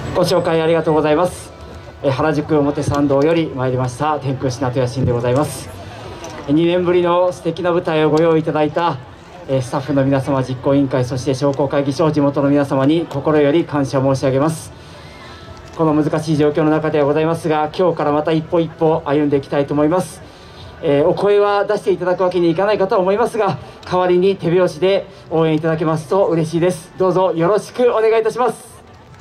ご紹介ありがとうございます。原宿表参道より参りました天空品とやしんでございます。2年ぶりの素敵な舞台をご用意いただいたスタッフの皆様、実行委員会、そして商工会議所、地元の皆様に心より感謝申し上げます。この難しい状況の中ではございますが、今日からまた一歩一歩歩んでいきたいと思います。お声は出していただくわけにいかないかとは思いますが、代わりに手拍子で応援いただけますと嬉しいです。どうぞよろしくお願いいたします。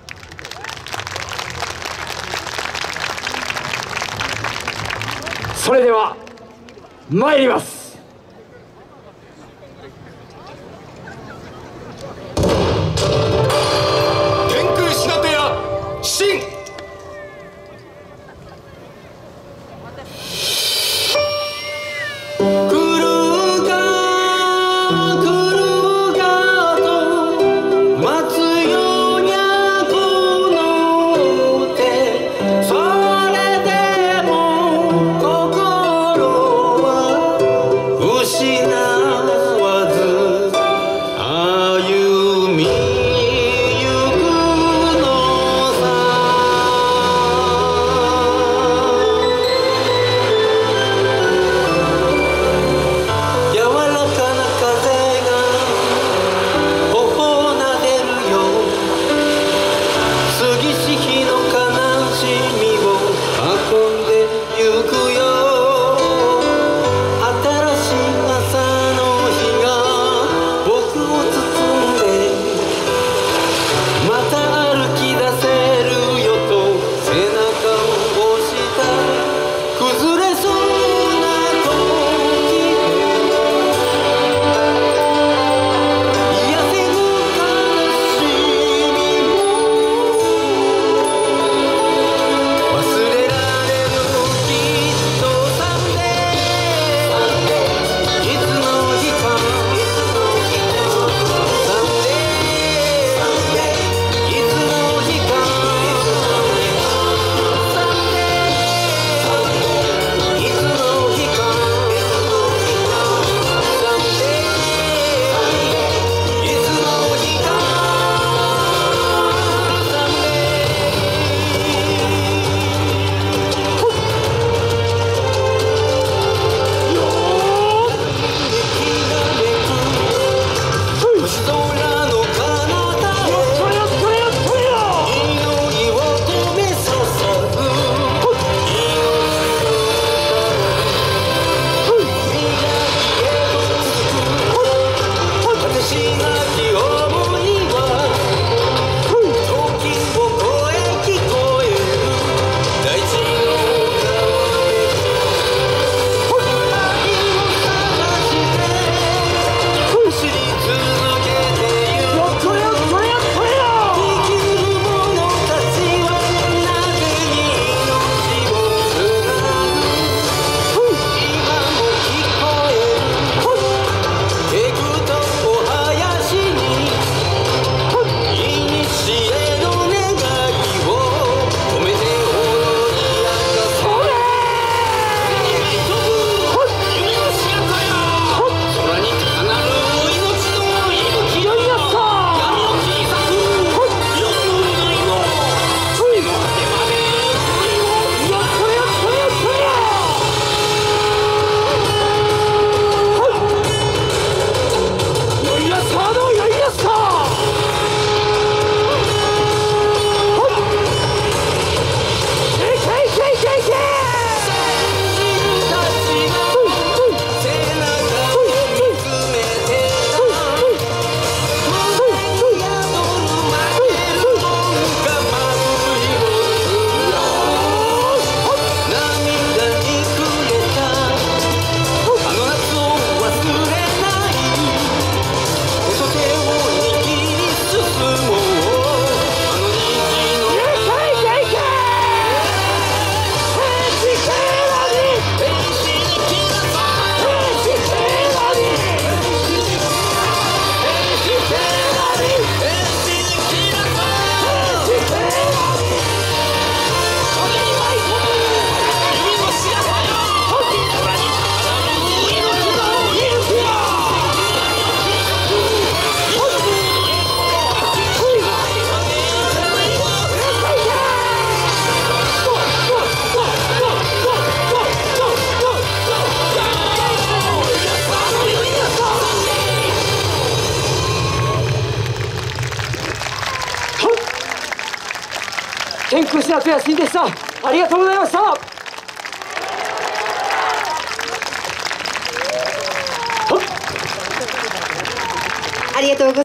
それでは参ります。 天空品手屋新天空品とやしんでした。ありがとうございました。 ありがとうございます。